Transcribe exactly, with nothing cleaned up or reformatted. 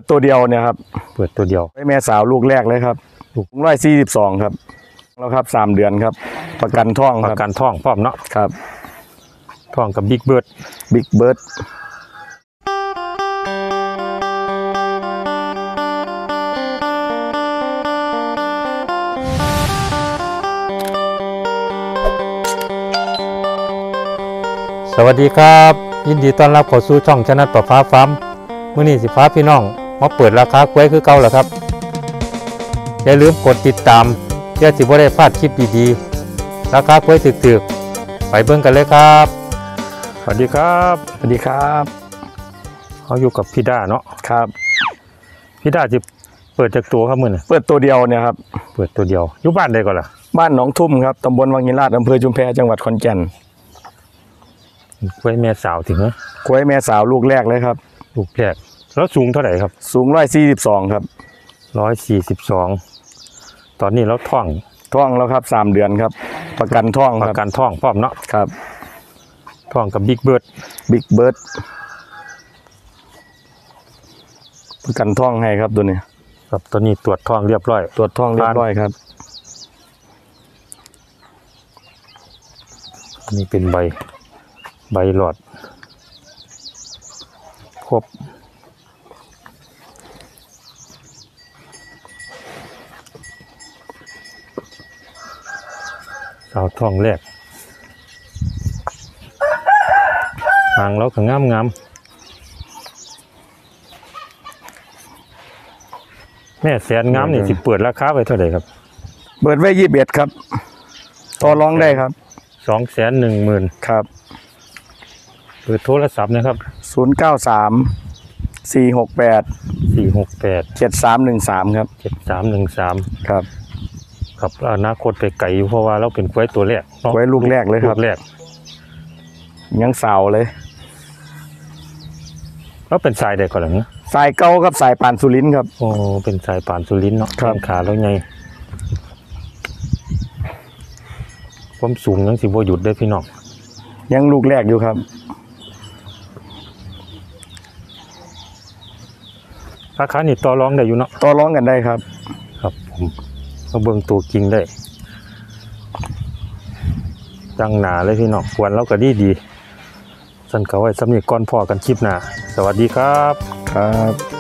ตัวเดียวเนี่ยครับเปิดตัวเดียวแม่สาวลูกแรกเลยครับลูกร้อยสี่สิบสองครับแล้วครับสามเดือนครับประกันท้องประกันท้องพร้อมเนาะครับท้องกับบิ๊กเบิร์ดบิ๊กเบิร์ดสวัสดีครับยินดีต้อนรับเข้าสู่ช่องชนะประฟ้าฟาร์มมื้อนี้สิฟ้าพี่น้องมาเปิดราคากล้วยคือเก่าแล้วครับอย่าลืมกดติดตามเพื่อสิบ่ได้พลาดคลิปดีๆราคากล้วยถึกๆไปเบิ่งกันเลยครับสวัสดีครับสวัสดีครับเขาอยู่กับพี่ด้าเนาะครับพี่ด้าจะเปิดจากตัวครับมื้อนี้เปิดตัวเดียวเนี่ยครับเปิดตัวเดียวอยู่บ้านใดก่อนล่ะบ้านหนองทุ่มครับตำบลวังหินลาดอำเภอชุมแพจังหวัดขอนแก่นกล้วยแม่สาวถึงไหมกล้วยแม่สาวลูกแรกเลยครับลูกแรกแล้วสูงเท่าไหร่ครับสูงร้อยสี่สิบสองครับร้อยสี่สิบสองตอนนี้เราท้องท้องแล้วครับสามเดือนครับประกันท้องประกันท้องพร้อมเนาะครับท้องกับบิ๊กเบิร์ดบิ๊กเบิร์ดประกันท้องให้ครับตัวนี้ครับตัวนี้ตรวจท้องเรียบร้อยตรวจท้องเรียบร้อยครับนี่เป็นใบใบหลอดครบสาวท้องแรกหางเราก็งามงามแม่แสนงามนี่สิเปิดราคาไปเท่าไหร่ครับเปิดไว้ยี่สิบเอ็ดครับต่อรองได้ครับสองแสนหนึ่งหมื่นครับเปิดโทรศัพท์นะครับศูนย์เก้าสามสี่หกแปดสี่หกแปดเจ็ดสามหนึ่งสามครับเจ็ดสามหนึ่งสามครับครับอนาคตไปไกลอยู่เพราะว่าเราเป็นควายตัวแรกควายลูกแรกเลยครับลูกแรกยังสาวเลยแล้วเป็นสายใดก่อนหรือสายเก้าครับสายปานสุรินทร์ครับโอ้เป็นสายปานสุรินทร์เนาะข้างขาแล้วไงความสูงยังสิบ่หยุดได้พี่น้องยังลูกแรกอยู่ครับราคานี่ต่อรองได้อยู่เนาะต่อรองกันได้ครับครับผมมาเบิ่งตัวจริงได้จังหนาเลยพี่น้องควรแล้วก็ดีดีสั่นเขาไว้สำนีก่อนพอกันคลิปหน้าสวัสดีครับครับ